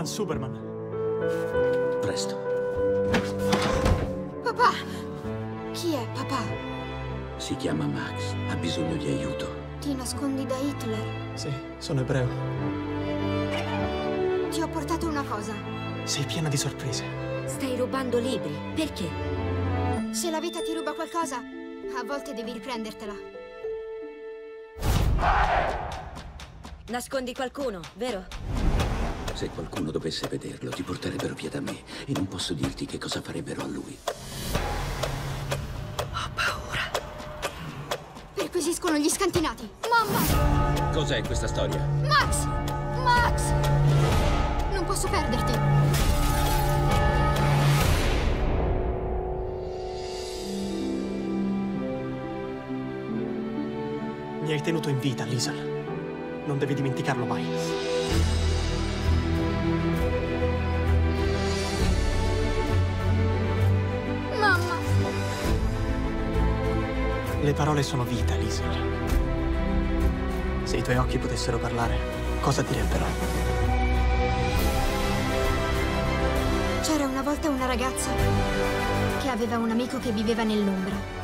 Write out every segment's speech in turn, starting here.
Batman, Superman. Presto. Papà! Chi è papà? Si chiama Max. Ha bisogno di aiuto. Ti nascondi da Hitler? Sì, sono ebreo. Ti ho portato una cosa. Sei piena di sorprese. Stai rubando libri. Perché? Se la vita ti ruba qualcosa, a volte devi riprendertela. Nascondi qualcuno, vero? Se qualcuno dovesse vederlo, ti porterebbero via da me. E non posso dirti che cosa farebbero a lui. Ho paura. Perquisiscono gli scantinati. Mamma! Cos'è questa storia? Max! Max! Non posso perderti. Mi hai tenuto in vita, Liesel. Non devi dimenticarlo mai. Mamma! Le parole sono vita, Liesel. Se i tuoi occhi potessero parlare, cosa direbbero? C'era una volta una ragazza che aveva un amico che viveva nell'ombra.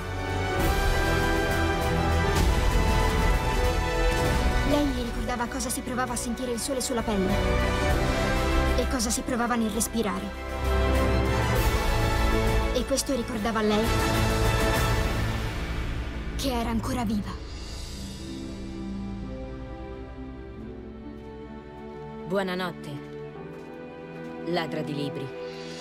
Lei gli ricordava cosa si provava a sentire il sole sulla pelle e cosa si provava nel respirare. E questo ricordava a lei che era ancora viva. Buonanotte, ladra di libri.